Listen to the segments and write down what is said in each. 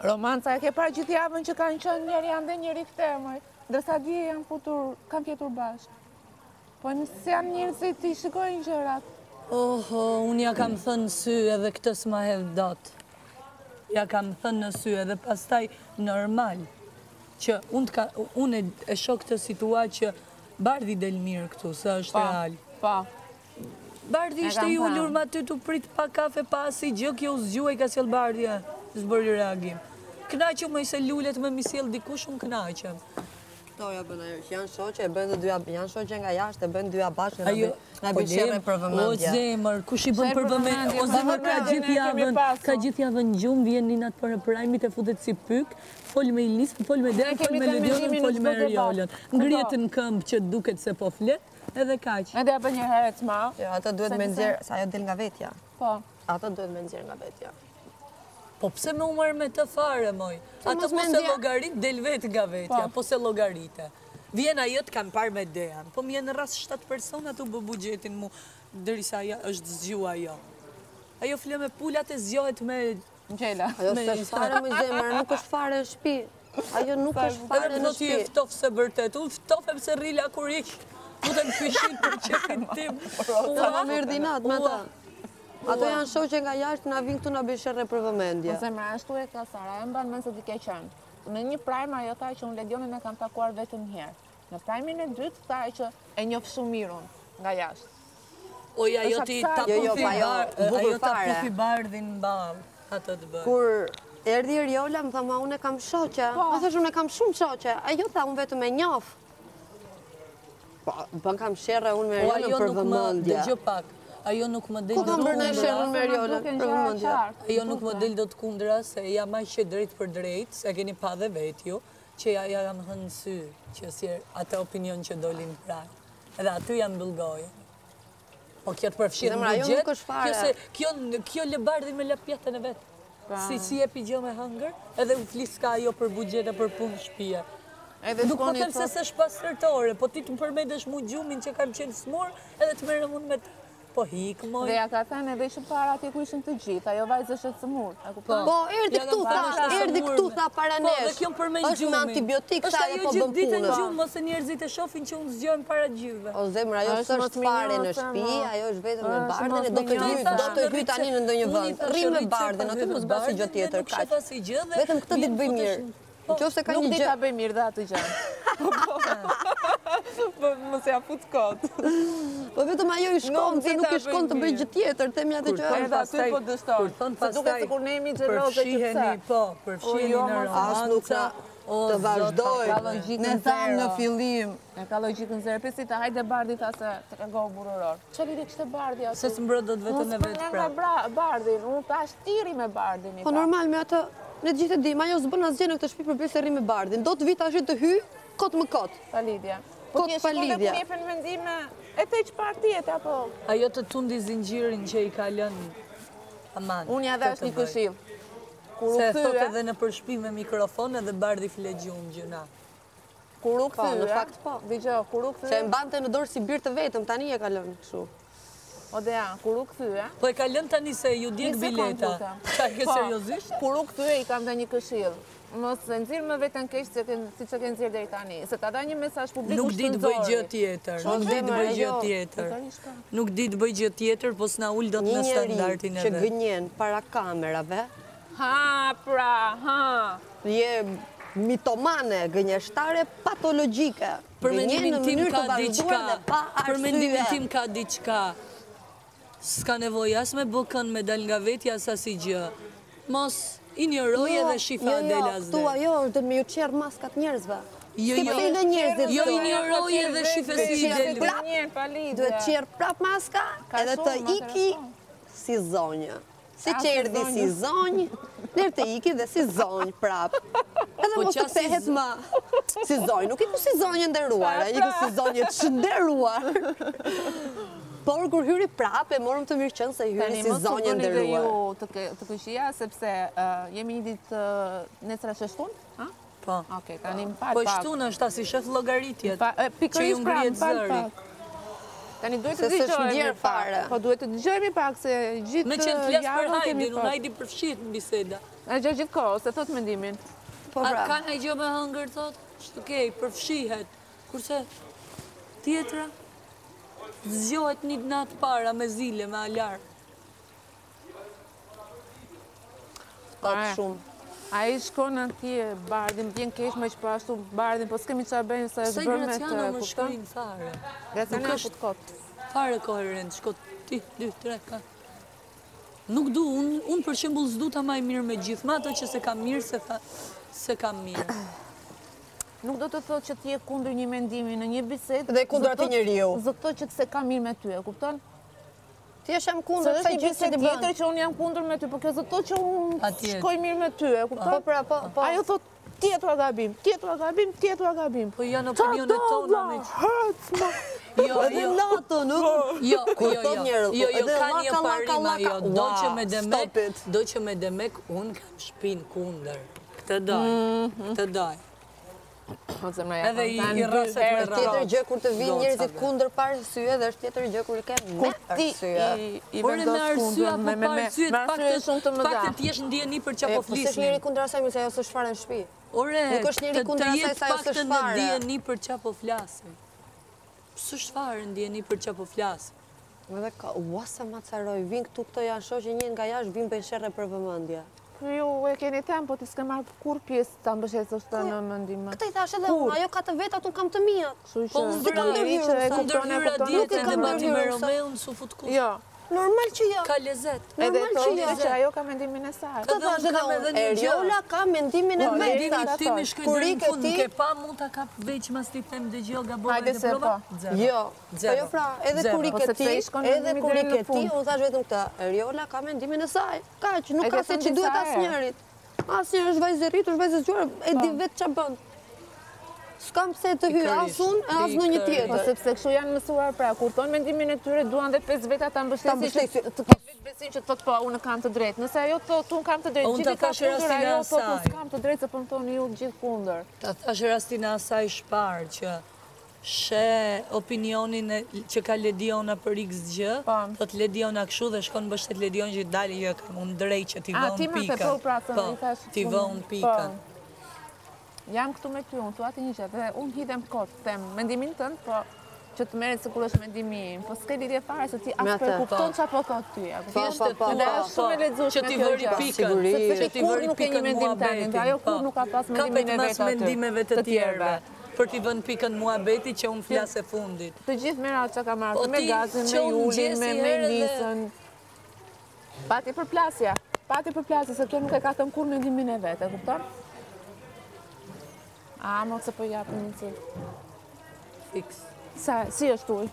Romanca e ke parë gjithë javën që kanë qenë njëri ande njëri këte, moj. Ndërsa dje janë futur, kanë fjetur bashkë. Po nësë janë njerëzit të i shikojnë gjërat. Unë ja kam thënë sy edhe këtë s'ma hedh dot. Ja kam thënë në sy edhe pastaj normal që unë e shoh këtë situatë që Bardhi del mirë këtu, se është real. Pa. Bardhi ishte i ullur ma ty të prit pa kafe pa si gjë, kjo zgjuaj ka sjell Bardhi, s'bëri reagim. Knaqëm me se lullet me misjell dikush, unë knaqëm. Toja bëna që janë shoqe, e bënë dyja, janë shoqe nga jashtë, e bënë dyja bashkë, nga bëshere për vëmendje. O zemër, kush i bën për vëmendje? O zemër, ka gjithë javën gjumë, vjen ninat për prajmit e futet si pyk, fol me Ilisën, fol me Derin, fol me Ledionën, fol me Eriolën. Ngrihet në këmbë që duket se po flet, edhe kaq. Edhe e bën një herë të ma. Jo, ato duhet me nxjerr, sa ajo del nga vetja. Po. Ato duhet me nxjerr nga vetja. Po pse me umër me të fare, moj? Ato po se logarit del vetë nga vetja, po se logarite. Vjen ajo të kam parë me Dejan, po m'jen në rast 7 persona të bë bugjetin mu, dërisa është zgjua ajo. Ajo fle me pullat e zgjohet me... Gjela. Ajo s'është fare me zemër, nuk është fare në shtëpi. Ajo nuk është fare në shtëpi. Edhe do t'i ftofë se vërtet, unë ftofem se rrila kur iq, muten pyshin për qekin tim. Ua me rdinat, me ta. Ato janë shoqe nga jashtë, na vinë këtu na bëjnë sherrë për vëmendje. Po zemra, ashtu e ka Sara, e mban mend se ti ke qenë. Në një prajm ajo tha që unë Ledionin e kam takuar vetëm një herë. Në prajmin e dytë tha që e njoh shumë mirun nga jashtë. Oj, ajo ta pufi Bardhin mball, atë të bërë. Kur erdhi Eriola, më tha, ma unë e kam shoqe. Ma thash, unë e kam shumë shoqe. Ajo tha, unë vetëm e njoh. Bën kam sherrë unë me Eriolën për vëmendje. Dëgjoj pak. Ajo nuk më del do të kundra. Ajo nuk më del do të kundra, se jam aq që drejt për drejt, se keni pa dhe vet ju, që ja kam thënë sy, që si atë opinion që dolin praj. Edhe aty jam mbyllgojë. Po kjo të përfshirë në bugjet, kjo le Bardhin me lapjetën e vetë. Si e pigjo me hëngër, edhe u fliska ajo për bugjet e për punë shtëpie. Nuk po them se s'është pastërtore, po ti të më përmendesh mu gjumin që kam qenë smur, edhe të merrem unë me të... Po hikë, moj. Dhe ja ka thënë edhe që para ti ku ishin të gjithë, ajo vajzë është të mur. Po, erdi këtu tha para nesh. Po, dhe kjo më përmend gjumin. Është me antibiotik, sa ajo po bën punën. Është ajo gjithë ditën gjumë, ose njerëzit e shofin që unë zgjojmë para gjithëve. O zemra, ajo është fare në shtëpi, ajo është vetëm me Bardhin, do të hyj tani në ndonjë vend. Rri me Bardhin, aty mos bëj gjë tjetër kaq. Vetëm këtë ditë bëj mirë. Nuk di ta bëj mirë dhe atë gjë. Po mos ja fut kot. Po vetëm ajo i shkon, se nuk i shkon të bëj gjë tjetër, themi atë që edhe aty po dështon. Se duket sikur ne jemi xheloze që pse. Po, përfshiheni në romanca. Të vazhdoj. Ne thamë në fillim. Ne ka logjikën zero. Pesi ta hajde Bardhi tha se të ka gohë burror. Çfarë lidhje kishte Bardhi aty? Se s'mbrot dot vetëm me vetë pra. Bardhin, unë tash tiri me Bardhin. Po normal me atë, ne të gjithë e dim, ajo s'bën asgjë në këtë shtëpi përveç se rri me Bardhin. Do të vi tash të hyj kot më kot. Pa lidhje. Kot pa lidhje. Po ti shkon mendime e te çpartiet apo? Ajo të tundi zinxhirin që i ka lënë aman. Unë ja dhash një këshill. Se thot edhe në përshpi me mikrofon edhe Bardhi fle gjumë gjëna. Kur u kthye, në fakt po. Dgjoj, kur u kthye. Se e mbante në dorë si bir të vetëm, tani e ka lënë kështu. Odea, kur u kthye. Po e ka lënë tani se ju djeg bileta. Ka ke seriozisht? Kur u kthye i kam dhënë një këshill. Mos e nxirr më veten keq siç e ke nxirr deri tani. Se ta dha një mesazh publik. Nuk di të bëj gjë tjetër. Nuk di të bëj gjë tjetër. Nuk di të bëj gjë tjetër, po s'na ul dot në standardin e vet. Që gënjen para kamerave. Ha, pra, ha. Je mitomane, gënjeshtare patologjike. Për mendimin tim ka diçka. Për mendimin tim ka diçka. S'ka nevojë as me bukën me dal nga vetja as asnjë gjë. Mos injoroje dhe shifa Adelaz. Jo, ajo është me ju qerr maskat njerëzve. Jo injoroje dhe shife si del. Duhet qerr prap maska edhe të iki si zonjë. Si që erdi si zonjë, nërë të iki dhe si zonjë prap. Edhe mos të pehet ma si zonjë. Nuk iku si zonjë nderuar, iku si zonjë të shënderuar. Por kur hyri prap e morëm të mirë qënë se hyri si zonjë nderuar. Tani mos të këshia, sepse jemi një ditë nesër e sheshtun? Po. Oke, tani më falë pak. Po shtun është ta si shef logaritjet, që ju Pikërisht ngrijet zëri. Tani duhet Se të s'është dëgjojmë ndjerë fare. Po duhet të dëgjojmë pak se gjithë Me qenë flasë për javën kemi Hajdin, unë Hajdi përfshit në biseda. E gjë gjithë kohë, se thot mendimin. Po A pra. ka në gjë me hëngër, thot? Shtukej, përfshihet. Kurse tjetra, zgjohet një natë para me zile, me alarm. Pak shumë. A i shkon atje, Bardhin, bjen kesh me që po ashtu Bardhin, po s'kemi qa bëjnë se Se është bërë me të Graciano më kupton? shkojnë fare. Graciano Nuk e është fut kot. fare koherent, shko ti, 2, 3, 4. Nuk du, unë për shembull s'du ta maj mirë me gjithë, ma ato që se kam mirë, se kam mirë. Nuk do të thotë që ti je kundër një mendimi në një bisedë. Dhe kundër atij njeriu. Zë thotë që se ka mirë me ty, e kupton? Ti është jam Se kundër është kësaj një gjë që bisedë ti bën. tjetër që unë jam kundër me ty, po kjo zë thotë që unë Atje. shkoj mirë me ty, e kupton? Po pra, po. Ajo thotë tjetër a gabim, tjetër a gabim, tjetër a gabim. Po janë opinionet tona me që. Hëtë, ma. Jo, Edhe jo. nato, nuk? Jo, Kur jo, thot njerëz, jo, jo, edhe ka një laka, parima, laka, jo, do që me wow, demek, stop it. do që me demek, unë kam shpin kunder. Këtë doj, këtë doj. Edhe i rraset me Është tjetër rraset. gjë kur të vinë njerëzit Gocave. kundër pa arsye dhe është tjetër gjë kur i ke me arsye. i Por e me vendos arsye, kundër, apo pa arsye, me arsye shumë të mëdha. pak të t'jesh ndjeni për që po Po s'është njëri flisnin. kundër asaj, mirë se ajo s'është fare në shtëpi. Ore, Nuk është njeri kundër asaj jetë se ajo pak të s'është në fare. ndjeni për që po flasin. S'është fare ndjeni për që po flasin. Edhe ka, ua sa macaroj, vinë këto janë shoqë një nga jashtë, vinë bëjnë sherre për vëmendje. Ju e keni tem, po ti s'ke marrë kur pjesë ta mbështetësh të në mendim. Këtë i thash edhe unë, ajo ka të vetat, unë kam të mijat. Kështu Po që unë si kam njeri që e ndërhyrë, kupton e ndërhyra kupton. djetë e e kam debati me ndërhyrë, sa- Romeun, su fut ku. Jo, Normal që jo. Ka lezet. edhe Normal që thonë jo. që ajo ka mendimin e saj. Këtë Edhe thash unë edhe kam edhe unë, një gjë. Eriola ka mendimin e Po, vetë. Mendimi thash. tim i shkoj Kur deri i në ke fund, ti, ke pa mund ta kap veç mas ti them dëgjoj gaboj Hajde dhe se prova. po. Zero. Jo, po Zero. jo pra, edhe Zero. kur i Po ke sepse ti, i shkon edhe mendimi kur i deri në ke ti, fund. unë thash vetëm këtë, Eriola ka mendimin e saj. Kaq, nuk E ka ke se thënë që duhet disa herë. asnjërit. Asnjëri është vajzë e rritur, është vajzë e zgjuar, e di vetë ç'a bën. S'kam pse të hyj as unë, as në një Po tjetër. sepse kështu janë mësuar pra, kur thonë mendimin e tyre duan dhe 5 veta ta mbështesin mbështesin. që të ketë vetë besim që të thotë po unë kam të drejtë. Nëse ajo thotë unë kam të drejtë, Unë gjithë ta ka thash kundër, rastin e ajo thotë asaj. unë s'kam të drejtë se po më thoni ju gjithë kundër. Ta thash rastin e asaj shpar që she opinionin që ka Lediona për X gjë, Po. thot Lediona kështu dhe shkon mbështet Ledion që dali që kam unë drejt që ti A, vën ti më pikën. the, po, pra, thënë, Po, i thash, ti unë- vën pikën. po. Jam këtu me ty, unë thua ti një gjë, dhe unë hidhem kot, them mendimin tënd, po që të merret sikur është mendimi im, po s'ke lidhje fare se ti as Me atë, kupton po. çfarë po thotë ty. a kupton? Thjesht e po, thua, Dhe është shumë e lexueshme që ti kjo vëri gjë. pikën, Sigurisht. sepse ti Kur vëri nuk e një pikën mendim tani, muhabetin. dhe ajo kur po. nuk ka pas mendimin Kapet e mas vet aty, mendimeve të të tjerëve. tjerëve. Për t'i vënë pikën muhabeti që unë flas e fundit. Të gjithë merat që ka marrë, Po me ti gazin, me qonë julin, gjesi me herë dhe- Melisën. Pati përplasja, se kjo nuk e ka thënë kur mendimin e vet, e kupton? A, mo se po japë një cilë. Fix. Sa, si është uj?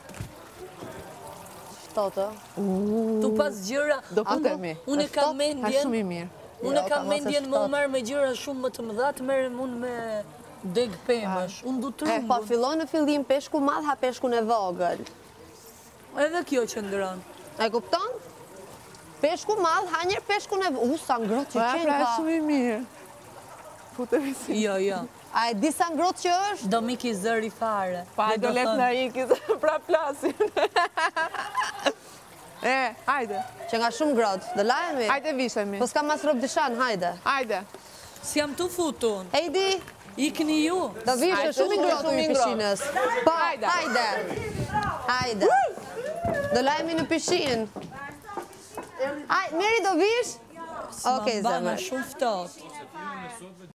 Shtotë. Tu pas gjëra, Do futemi. unë e kam Ka mendjen, shumë i mirë. unë e Jo, kam ka mos e mendjen më shtot. marrë me gjëra shumë më të mëdha, të merrem unë me deg pemësh. Unë du Po trumbun. fillon në fillim peshku madh ha peshkun e vogël. Edhe kjo që ndron. E kupton? Peshku madh ha një peshkun e vogël. Sa ngrohtë Po, që pra, qenë ka. shumë i mirë. Futemi si. Jo, jo. A e di sa ngrohtë që është? Do miki zëri fare. Pa, Dhe do let thënë, në ikis, pra plasin. Hajde, Që nga shumë ngrohtë. Do lajemi? hajde vishemi. Po s'kam mas rob dyshan, hajde. Hajde. s'jam të futun. Ejdi, Ikni ju. do vishë Hajde, shumë i ngrohtë shumë në i ngrohtë. pishinës. Po, Hajde. hajde. Hajde. Do lajemi në pishinë. Aj, Meri do vish? Okej, Bana zemër. shumë ftohtë.